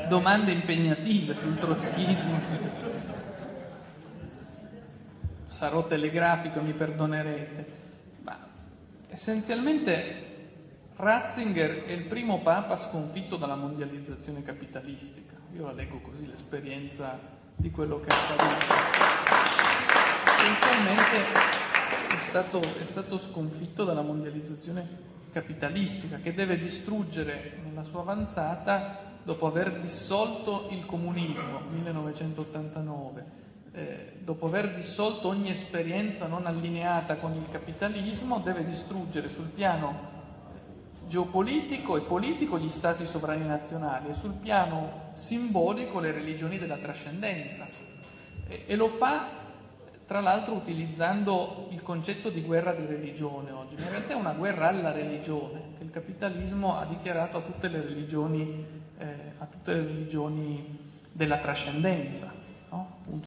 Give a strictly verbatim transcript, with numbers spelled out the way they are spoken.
domande impegnative sul trotskismo. Sarò telegrafico, mi perdonerete. Ma essenzialmente Ratzinger è il primo papa sconfitto dalla mondializzazione capitalistica. Io la leggo così, l'esperienza di quello che è accaduto. Essenzialmente è stato, è stato sconfitto dalla mondializzazione capitalistica, che deve distruggere nella sua avanzata, dopo aver dissolto il comunismo, millenovecentottantanove, eh, dopo aver dissolto ogni esperienza non allineata con il capitalismo, deve distruggere sul piano geopolitico e politico gli stati sovrani nazionali e sul piano simbolico le religioni della trascendenza. E, e lo fa tra l'altro utilizzando il concetto di guerra di religione oggi, ma in realtà è una guerra alla religione, che il capitalismo ha dichiarato a tutte le religioni, eh, a tutte le religioni della trascendenza.